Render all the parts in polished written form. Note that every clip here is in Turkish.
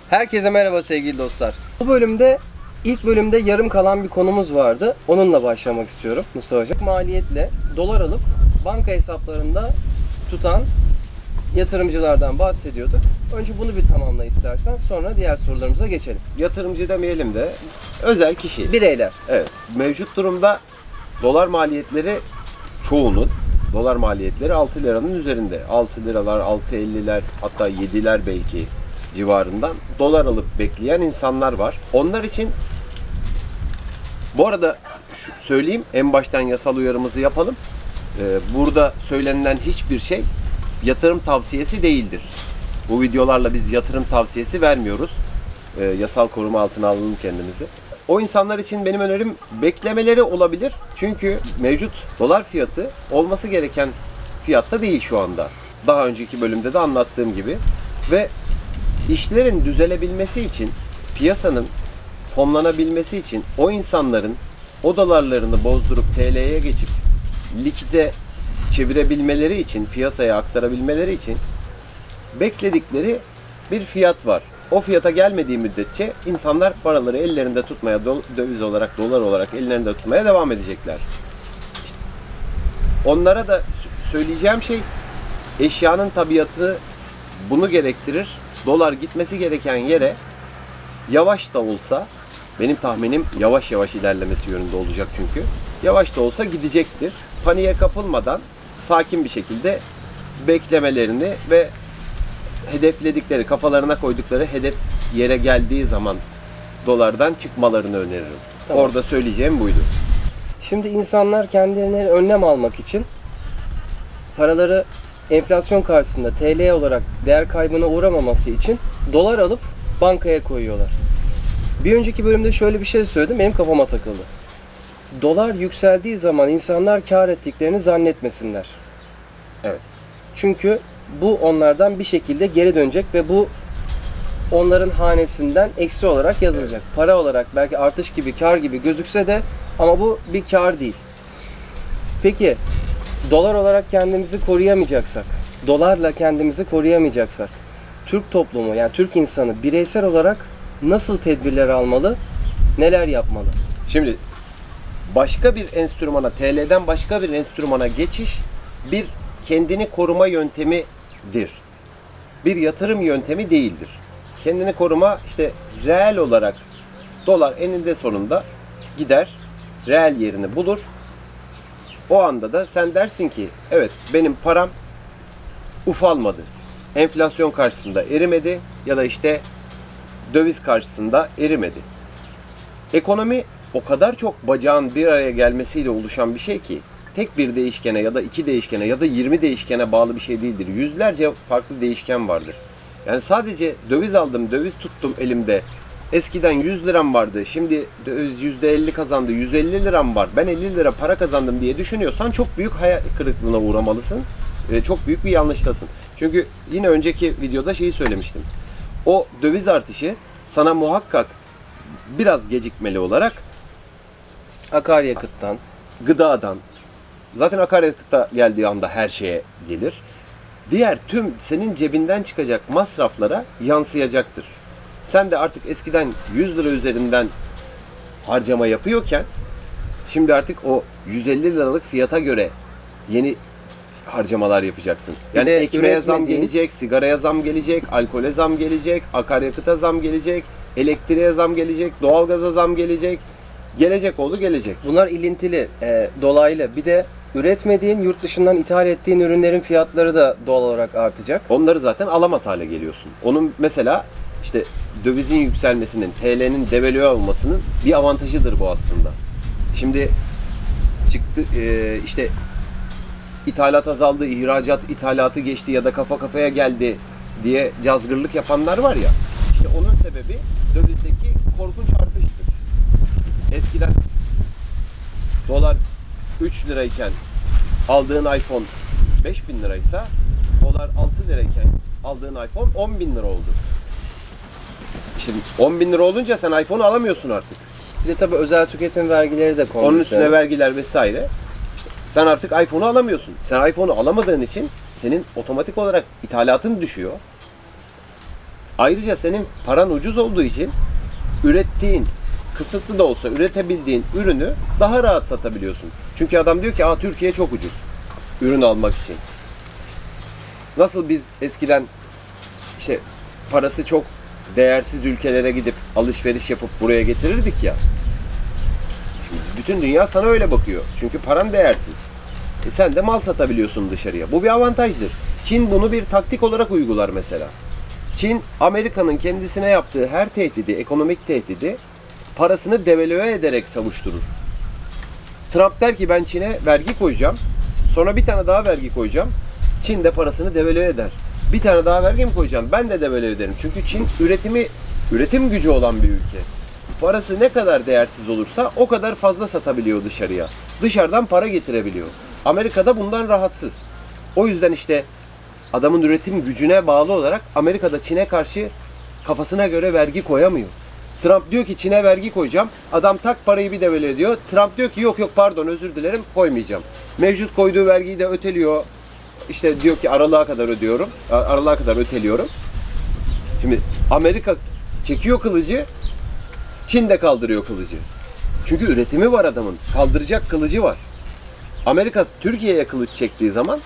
Herkese merhaba sevgili dostlar. Bu bölümde ilk bölümde yarım kalan bir konumuz vardı. Onunla başlamak istiyorum Mustafa Hocam. Maliyetle dolar alıp banka hesaplarında tutan yatırımcılardan bahsediyorduk. Önce bunu bir tamamla istersen, sonra diğer sorularımıza geçelim. Yatırımcı demeyelim de özel kişi. Bireyler. Evet. Mevcut durumda dolar maliyetleri çoğunun dolar maliyetleri 6 liranın üzerinde. 6 liralar, 6.50'ler hatta 7'ler belki civarından dolar alıp bekleyen insanlar var. Onlar için bu arada söyleyeyim, en baştan yasal uyarımızı yapalım. Burada söylenilen hiçbir şey yatırım tavsiyesi değildir. Bu videolarla biz yatırım tavsiyesi vermiyoruz. Yasal koruma altına alalım kendimizi. O insanlar için benim önerim beklemeleri olabilir. Çünkü mevcut dolar fiyatı olması gereken fiyatta değil şu anda. Daha önceki bölümde de anlattığım gibi. Ve işlerin düzelebilmesi için, piyasanın fonlanabilmesi için o insanların o dolarlarını bozdurup TL'ye geçip likide çevirebilmeleri için, piyasaya aktarabilmeleri için bekledikleri bir fiyat var. O fiyata gelmediği müddetçe insanlar paraları ellerinde tutmaya, döviz olarak, dolar olarak ellerinde tutmaya devam edecekler. İşte onlara da söyleyeceğim şey, eşyanın tabiatı bunu gerektirir. Dolar gitmesi gereken yere yavaş da olsa, benim tahminim yavaş yavaş ilerlemesi yönünde olacak çünkü. Yavaş da olsa gidecektir. Paniğe kapılmadan sakin bir şekilde beklemelerini ve hedefledikleri, kafalarına koydukları hedef yere geldiği zaman dolardan çıkmalarını öneririm. Tamam. Orada söyleyeceğim buydu. Şimdi insanlar kendilerine önlem almak için paraları enflasyon karşısında TL olarak değer kaybına uğramaması için dolar alıp bankaya koyuyorlar. Bir önceki bölümde şöyle bir şey söyledim, benim kafama takıldı. Dolar yükseldiği zaman insanlar kar ettiklerini zannetmesinler. Evet. Çünkü bu onlardan bir şekilde geri dönecek ve bu onların hanesinden eksi olarak yazılacak. Evet. Para olarak belki artış gibi, kar gibi gözükse de ama bu bir kar değil. Peki dolar olarak kendimizi koruyamayacaksak, dolarla kendimizi koruyamayacaksak, Türk toplumu yani Türk insanı bireysel olarak nasıl tedbirler almalı, neler yapmalı? Şimdi başka bir enstrümana, TL'den başka bir enstrümana geçiş bir kendini koruma yöntemidir. Bir yatırım yöntemi değildir. Kendini koruma işte reel olarak dolar eninde sonunda gider, reel yerini bulur. O anda da sen dersin ki evet benim param ufalmadı. Enflasyon karşısında erimedi ya da işte döviz karşısında erimedi. Ekonomi o kadar çok bacağın bir araya gelmesiyle oluşan bir şey ki tek bir değişkene ya da iki değişkene ya da 20 değişkene bağlı bir şey değildir. Yüzlerce farklı değişken vardır. Yani sadece döviz aldım, döviz tuttum elimde. Eskiden 100 liram vardı, şimdi döviz %50 kazandı, 150 liram var. Ben 50 lira para kazandım diye düşünüyorsan çok büyük hayal kırıklığına uğramalısın. Çok büyük bir yanlıştasın. Çünkü yine önceki videoda şeyi söylemiştim. O döviz artışı sana muhakkak biraz gecikmeli olarak Akaryakıttan, gıdadan, zaten akaryakıta geldiği anda her şeye gelir. Diğer tüm senin cebinden çıkacak masraflara yansıyacaktır. Sen de artık eskiden 100 lira üzerinden harcama yapıyorken şimdi artık o 150 liralık fiyata göre yeni harcamalar yapacaksın. Yani ekmeğe zam gelecek, sigaraya zam gelecek, alkole zam gelecek, akaryakıta zam gelecek, elektriğe zam gelecek, doğalgaza zam gelecek. Gelecek oldu gelecek. Bunlar ilintili, dolaylı. Bir de üretmediğin, yurt dışından ithal ettiğin ürünlerin fiyatları da doğal olarak artacak. Onları zaten alamaz hale geliyorsun. Onun mesela işte dövizin yükselmesinin, TL'nin devalüe olmasının bir avantajıdır bu aslında. Şimdi çıktı işte ithalat azaldı, ihracat ithalatı geçti ya da kafa kafaya geldi diye cazgırlık yapanlar var ya. İşte onun sebebi dövizdeki korkunç artıştır. Eskiden dolar 3 lirayken aldığın iPhone 5.000 liraysa dolar 6 lirayken aldığın iPhone 10.000 lira oldu. Şimdi 10.000 lira olunca sen iPhone'u alamıyorsun artık. Bir de tabii özel tüketim vergileri de kondu. Onun üstüne vergiler vesaire. Sen artık iPhone'u alamıyorsun. Sen iPhone'u alamadığın için senin otomatik olarak ithalatın düşüyor. Ayrıca senin paran ucuz olduğu için ürettiğin, kısıtlı da olsa üretebildiğin ürünü daha rahat satabiliyorsun. Çünkü adam diyor ki Türkiye çok ucuz ürün almak için. Nasıl biz eskiden işte parası çok değersiz ülkelere gidip alışveriş yapıp buraya getirirdik ya. Şimdi bütün dünya sana öyle bakıyor. Çünkü paran değersiz. Sen de mal satabiliyorsun dışarıya. Bu bir avantajdır. Çin bunu bir taktik olarak uygular mesela. Çin, Amerika'nın kendisine yaptığı her tehdidi, ekonomik tehdidi parasını devalüe ederek savuşturur. Trump der ki ben Çin'e vergi koyacağım. Sonra bir tane daha vergi koyacağım. Çin de parasını devalüe eder. Bir tane daha vergi mi koyacağım? Ben de devalüe ederim. Çünkü Çin üretim gücü olan bir ülke. Parası ne kadar değersiz olursa o kadar fazla satabiliyor dışarıya. Dışarıdan para getirebiliyor. Amerika'da bundan rahatsız. O yüzden işte adamın üretim gücüne bağlı olarak Amerika'da Çin'e karşı kafasına göre vergi koyamıyor. Trump diyor ki Çin'e vergi koyacağım. Adam tak parayı bir devalüe ediyor. Trump diyor ki yok pardon özür dilerim koymayacağım. Mevcut koyduğu vergiyi de öteliyor. İşte diyor ki aralığa kadar ödüyorum. Aralığa kadar öteliyorum. Şimdi Amerika çekiyor kılıcı. Çin de kaldırıyor kılıcı. Çünkü üretimi var adamın. Kaldıracak kılıcı var. Amerika Türkiye'ye kılıç çektiği zaman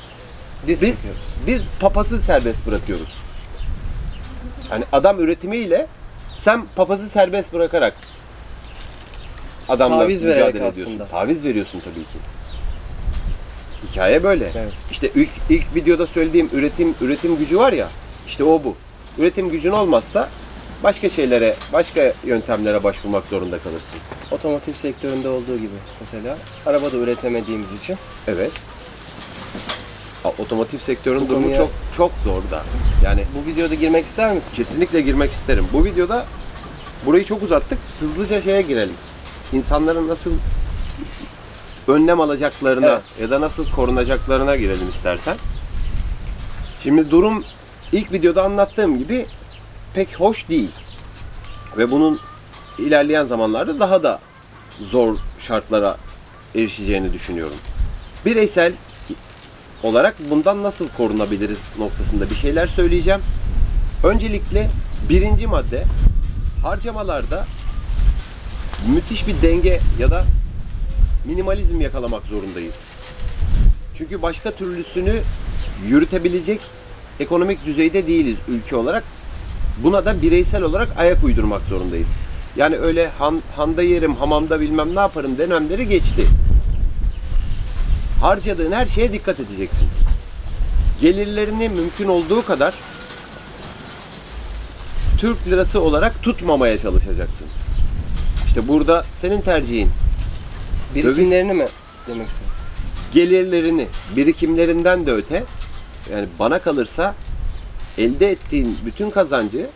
biz papazı serbest bırakıyoruz. Yani adam üretimiyle sen papazı serbest bırakarak adamla mücadele ediyorsun. Aslında. Taviz veriyorsun tabii ki. Hikaye böyle. Evet. İşte ilk videoda söylediğim üretim gücü var ya, işte o bu. Üretim gücün olmazsa başka şeylere, başka yöntemlere başvurmak zorunda kalırsın. Otomotiv sektöründe olduğu gibi mesela. Araba da üretemediğimiz için. Evet. Otomotiv sektörünün Bu durumu konuya- çok zor da. Yani Bu videoda girmek ister misin? kesinlikle girmek isterim. Bu videoda burayı çok uzattık. Hızlıca şeye girelim. İnsanların nasıl önlem alacaklarına Evet. ya da nasıl korunacaklarına girelim istersen. Şimdi durum ilk videoda anlattığım gibi pek hoş değil. Ve bunun ilerleyen zamanlarda daha da zor şartlara erişeceğini düşünüyorum. Bireysel olarak bundan nasıl korunabiliriz noktasında bir şeyler söyleyeceğim. Öncelikle birinci madde, harcamalarda müthiş bir denge ya da minimalizm yakalamak zorundayız. Çünkü başka türlüsünü yürütebilecek ekonomik düzeyde değiliz ülke olarak. Buna da bireysel olarak ayak uydurmak zorundayız. Yani öyle handa yerim, hamamda bilmem ne yaparım dönemleri geçti. Harcadığın her şeye dikkat edeceksin. Gelirlerini mümkün olduğu kadar Türk lirası olarak tutmamaya çalışacaksın. İşte burada senin tercihin. Birikimlerini mi demek istedim? Gelirlerini, birikimlerinden de öte, yani bana kalırsa elde ettiğin bütün kazancı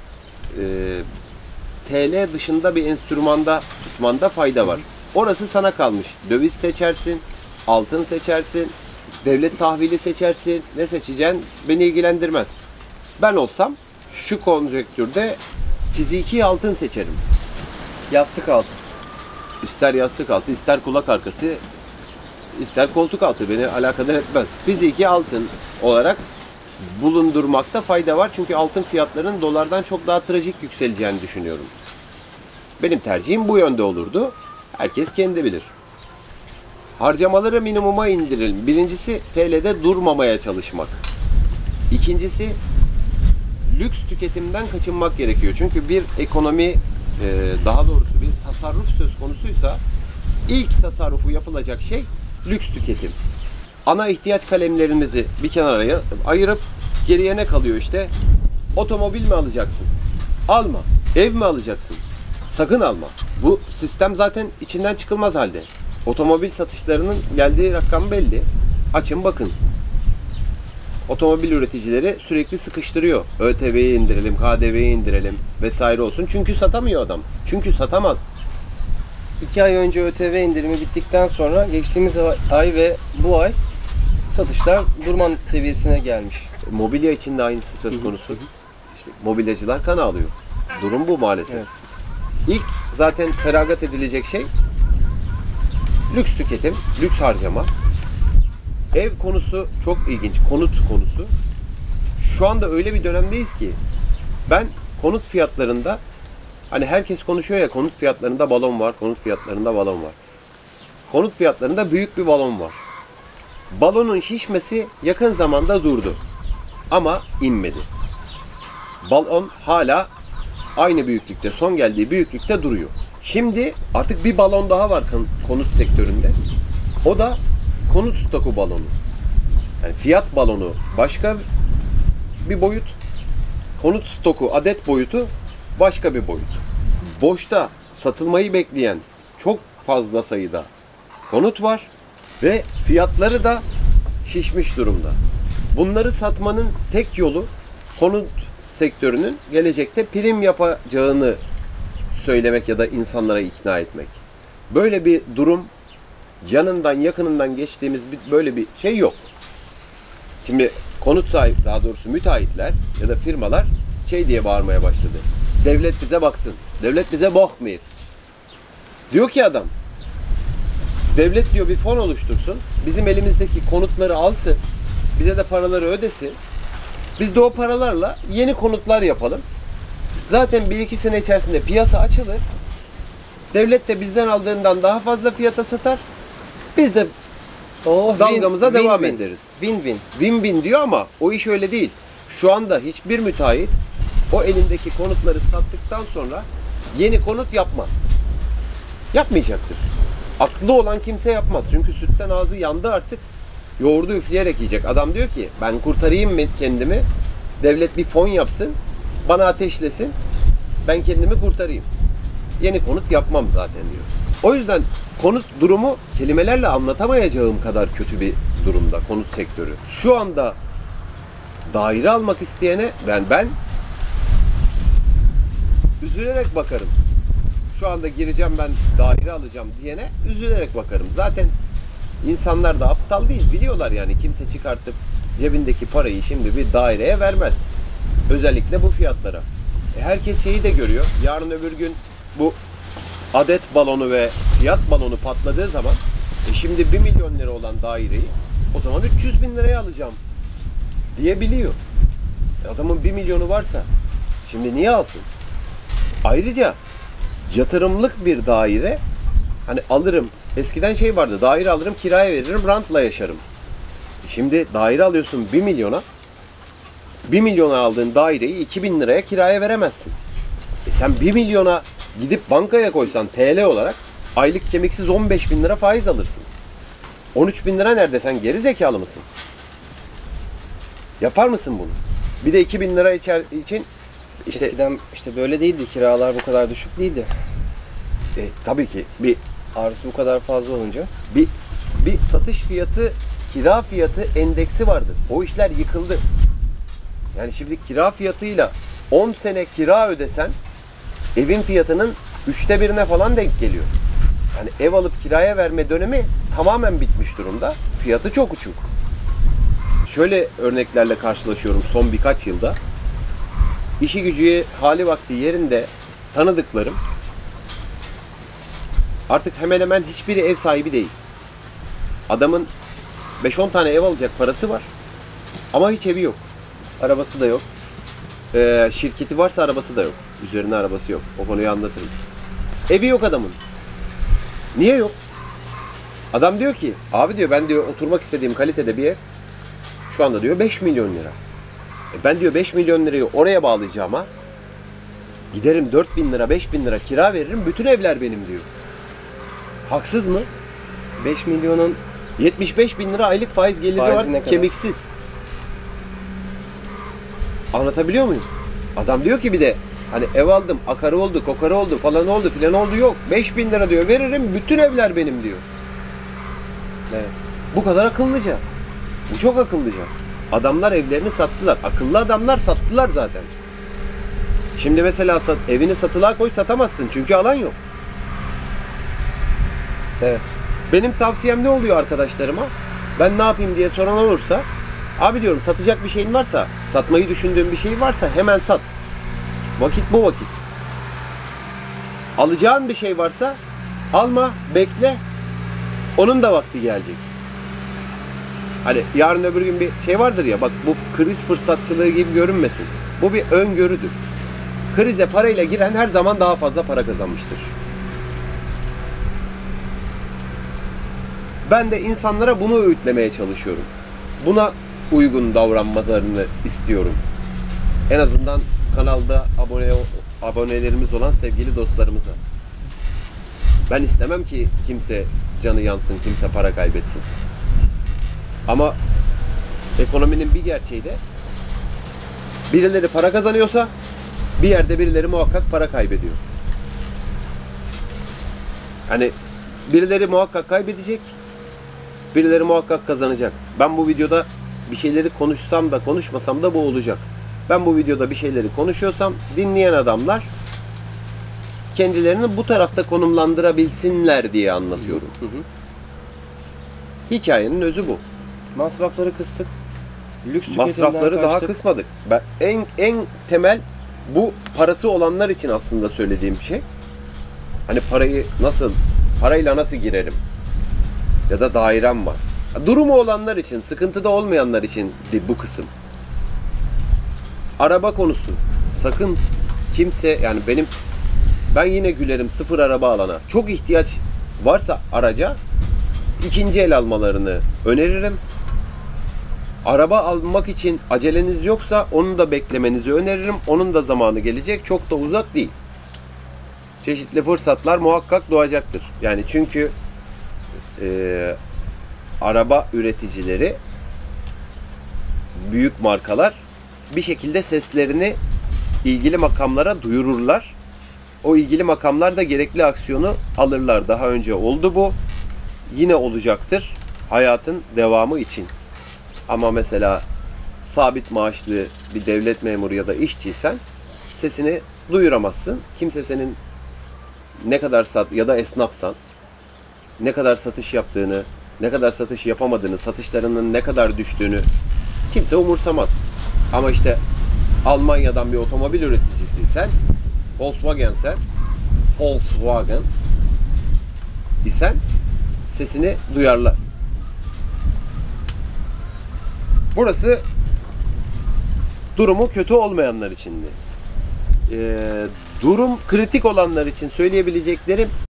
TL dışında bir enstrümanda tutmanda fayda var. Orası sana kalmış. Döviz seçersin, altın seçersin, devlet tahvili seçersin. Ne seçeceksin beni ilgilendirmez. Ben olsam şu konjonktürde fiziki altın seçerim. Yastık altı. İster yastık altı, ister kulak arkası, ister koltuk altı beni alakadar etmez. Fiziki altın olarak bulundurmakta fayda var. Çünkü altın fiyatlarının dolardan çok daha trajik yükseleceğini düşünüyorum. Benim tercihim bu yönde olurdu. Herkes kendi bilir. Harcamaları minimuma indirelim. Birincisi TL'de durmamaya çalışmak. İkincisi lüks tüketimden kaçınmak gerekiyor. Çünkü bir ekonomi, daha doğrusu bir tasarruf söz konusuysa ilk tasarrufu yapılacak şey lüks tüketim. Ana ihtiyaç kalemlerinizi bir kenara ayırıp geriye ne kalıyor işte? Otomobil mi alacaksın? Alma. Ev mi alacaksın? Sakın alma. Bu sistem zaten içinden çıkılmaz halde. Otomobil satışlarının geldiği rakam belli. Açın bakın. Otomobil üreticileri sürekli sıkıştırıyor. ÖTV'yi indirelim, KDV'yi indirelim vesaire olsun. Çünkü satamıyor adam. Çünkü satamaz. 2 ay önce ÖTV indirimi bittikten sonra geçtiğimiz ay ve bu ay satışlar durma seviyesine gelmiş. Mobilya için de aynısı söz konusu. İşte mobilyacılar kan ağlıyor. Durum bu maalesef. Evet. İlk zaten feragat edilecek şey lüks tüketim, lüks harcama. Ev konusu çok ilginç. Konut konusu. Şu anda öyle bir dönemdeyiz ki Ben konut fiyatlarında, hani herkes konuşuyor ya, konut fiyatlarında balon var, konut fiyatlarında balon var. Konut fiyatlarında büyük bir balon var. Balonun şişmesi yakın zamanda durdu. Ama inmedi. Balon hala aynı büyüklükte, son geldiği büyüklükte duruyor. Şimdi artık bir balon daha var konut sektöründe. O da konut stoku balonu. Yani fiyat balonu başka bir boyut, konut stoku adet boyutu başka bir boyut. Boşta satılmayı bekleyen çok fazla sayıda konut var ve fiyatları da şişmiş durumda. Bunları satmanın tek yolu konut sektörünün gelecekte prim yapacağını söylemek ya da insanlara ikna etmek. Böyle bir durum, yanından yakınından geçtiğimiz böyle bir şey yok. Şimdi konut sahibi, daha doğrusu müteahhitler ya da firmalar şey diye bağırmaya başladı. Devlet bize baksın. Devlet bize bakmıyor. Diyor ki adam, devlet diyor bir fon oluştursun. Bizim elimizdeki konutları alsın. Bize de paraları ödesin. Biz de o paralarla yeni konutlar yapalım. Zaten 1-2 sene içerisinde piyasa açılır. Devlet de bizden aldığından daha fazla fiyata satar. Biz de dalgamıza devam ederiz. Win-win. Win-win diyor ama o iş öyle değil. Şu anda hiçbir müteahhit o elindeki konutları sattıktan sonra yeni konut yapmaz. Yapmayacaktır. Aklı olan kimse yapmaz. Çünkü sütten ağzı yandı artık. Yoğurdu üfleyerek yiyecek. Adam diyor ki ben kurtarayım mı kendimi? Devlet bir fon yapsın. Bana ateşlesin. Ben kendimi kurtarayım. Yeni konut yapmam zaten diyor. O yüzden konut durumu kelimelerle anlatamayacağım kadar kötü bir durumda konut sektörü. Şu anda daire almak isteyene ben üzülerek bakarım. Şu anda gireceğim ben daire alacağım diyene üzülerek bakarım. Zaten insanlar da aptal değil. Biliyorlar yani kimse çıkartıp cebindeki parayı şimdi bir daireye vermez. Özellikle bu fiyatlara. Herkes şeyi de görüyor. Yarın öbür gün bu adet balonu ve fiyat balonu patladığı zaman şimdi 1 milyon lira olan daireyi o zaman 300 bin liraya alacağım diyebiliyor. Adamın 1 milyonu varsa şimdi niye alsın? Ayrıca yatırımlık bir daire, hani alırım, eskiden şey vardı, daire alırım kiraya veririm rantla yaşarım. Şimdi daire alıyorsun 1 milyona, 1 milyona aldığın daireyi 2.000 liraya kiraya veremezsin. Sen 1 milyona gidip bankaya koysan TL olarak aylık kemiksiz 15 bin lira faiz alırsın. 13 bin lira nerede, sen geri zekalı mısın? Yapar mısın bunu? Bir de 2.000 lira için işte eskiden işte böyle değildi. Kiralar bu kadar düşük değildi. tabii ki bir Arası bu kadar fazla olunca. bir satış fiyatı, kira fiyatı endeksi vardı. O işler yıkıldı. Yani şimdi kira fiyatıyla 10 sene kira ödesen evin fiyatının 1/3'üne falan denk geliyor. Yani ev alıp kiraya verme dönemi tamamen bitmiş durumda. Fiyatı çok uçuk. Şöyle örneklerle karşılaşıyorum son birkaç yılda. İşi gücü hali vakti yerinde tanıdıklarım artık hemen hemen hiçbiri ev sahibi değil. Adamın 5-10 tane ev alacak parası var ama hiç evi yok. Arabası da yok. Şirketi varsa arabası da yok. Üzerine arabası yok. O konuyu anlatırım. Evi yok adamın. Niye yok? Adam diyor ki, abi diyor ben diyor oturmak istediğim kalitede bir ev şu anda diyor 5 milyon lira. Ben diyor 5 milyon lirayı oraya bağlayacağıma giderim 4 bin lira 5 bin lira kira veririm, bütün evler benim diyor. Haksız mı? 5 milyonun 75 bin lira aylık faiz geliri faizi ne var, kadar? kemiksiz. Anlatabiliyor muyum? Adam diyor ki bir de hani ev aldım, akarı oldu, kokarı oldu, falan oldu, filan oldu, yok. 5 bin lira diyor veririm, bütün evler benim diyor. evet. Bu kadar akıllıca. Bu çok akıllıca. Adamlar evlerini sattılar. Akıllı adamlar sattılar zaten. Şimdi mesela evini satılığa koy, satamazsın çünkü alan yok. Evet. Benim tavsiyem ne oluyor arkadaşlarıma? Ben ne yapayım diye soran olursa, abi diyorum satacak bir şeyin varsa, satmayı düşündüğün bir şey varsa hemen sat. Vakit bu vakit. Alacağın bir şey varsa alma, bekle. Onun da vakti gelecek. Hani yarın öbür gün bir şey vardır ya, bak bu kriz fırsatçılığı gibi görünmesin. Bu bir öngörüdür. krize parayla giren her zaman daha fazla para kazanmıştır. Ben de insanlara bunu öğütlemeye çalışıyorum. Buna uygun davranmalarını istiyorum. En azından kanalda abonelerimiz olan sevgili dostlarımıza. Ben istemem ki kimse canı yansın, kimse para kaybetsin. Ama ekonominin bir gerçeği de birileri para kazanıyorsa bir yerde birileri muhakkak para kaybediyor. Hani birileri muhakkak kaybedecek, birileri muhakkak kazanacak. Ben bu videoda bir şeyleri konuşsam da konuşmasam da bu olacak. Ben bu videoda bir şeyleri konuşuyorsam dinleyen adamlar kendilerini bu tarafta konumlandırabilsinler diye anlatıyorum. Hikayenin özü bu. Masrafları kıstık. Lüks tüketimden Masrafları daha kaçtık. kısmadık. Ben en temel bu parası olanlar için aslında söylediğim şey. Hani parayla nasıl girerim? Ya da dairem var. Durumu olanlar için, sıkıntıda olmayanlar için bu kısım. Araba konusu. Sakın kimse, yani ben yine gülerim sıfır araba alana. Çok ihtiyaç varsa araca ikinci el almalarını öneririm. Araba almak için aceleniz yoksa onu da beklemenizi öneririm. Onun da zamanı gelecek. Çok da uzak değil. Çeşitli fırsatlar muhakkak doğacaktır. Yani çünkü araba üreticileri, büyük markalar bir şekilde seslerini ilgili makamlara duyururlar. O ilgili makamlar da gerekli aksiyonu alırlar. Daha önce oldu bu. Yine olacaktır hayatın devamı için. Ama mesela sabit maaşlı bir devlet memuru ya da işçiysen sesini duyuramazsın. Kimse senin ne kadar ya da esnafsan ne kadar satış yaptığını, ne kadar satış yapamadığını, satışlarının ne kadar düştüğünü kimse umursamaz. Ama işte Almanya'dan bir otomobil üreticisiysen, Volkswagen isen sesini duyarlar. Burası durumu kötü olmayanlar içindi. Durum kritik olanlar için söyleyebileceklerim